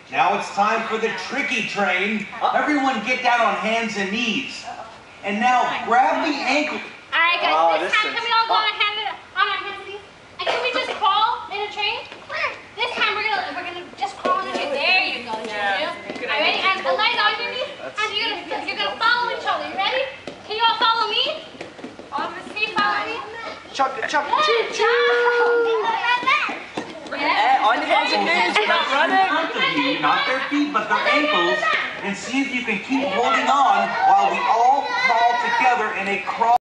Now it's time for the tricky train. Everyone get down on hands and knees. And now grab the ankle. Alright guys, this time can we all go on our hands and knees? And can we just crawl in a train? This time we're gonna just crawl in a train. There you go, Juju. Alright, ready? And legs on your knees. And you're gonna follow each other. You ready? Can you all follow me? Can you follow me? Chug, chug, choo, choo. On your hands and knees, we're not running. Not their feet, but their ankles. And see if you can keep holding on while we all crawl together in a crawl.